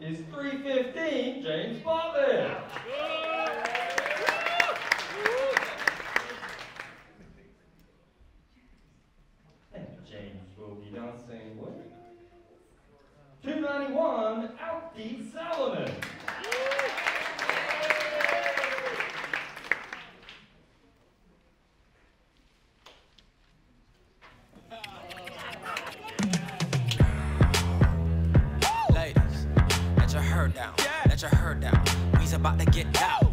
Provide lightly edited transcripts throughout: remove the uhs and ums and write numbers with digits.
is 315 James Butler. And James will be dancing with 291 Alfie Salomon. Let your hair down. We's about to get out.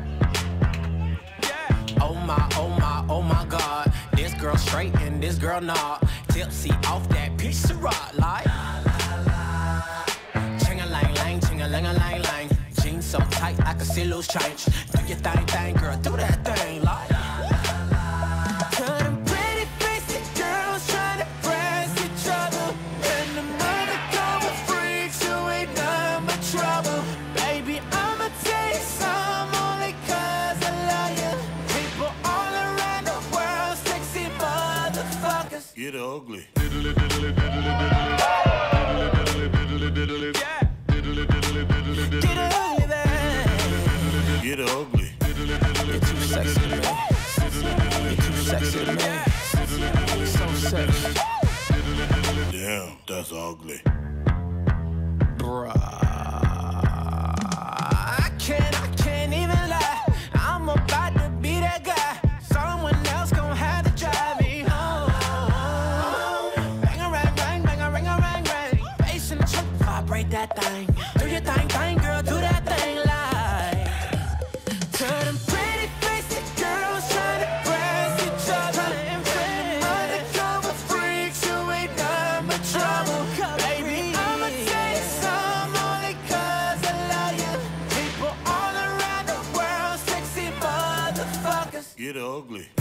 Oh my God. This girl straight and this girl not. Tipsy off that piece of rock like. Ching-a-lang-lang, ching-a-lang-a-lang-lang. Jeans so tight I can see loose change. Do your thing, girl, do that thing like. Get ugly. Get ugly. You're too sexy to me. You're too sexy to me. So sexy. Damn, that's ugly. Bruh. I can't even lie. I'm about to be that guy. Someone else gon' have to drive me home. Bang-a-rang-rang. Bass in the trunk, vibrate that thing. Do your thing, girl, do that thing like. To them pretty faced girls trying to press each other. Undercover freaks who ain't none but trouble. Baby, I'ma tell you some only 'cause I love you. People all around the world, sexy motherfuckers. Get ugly.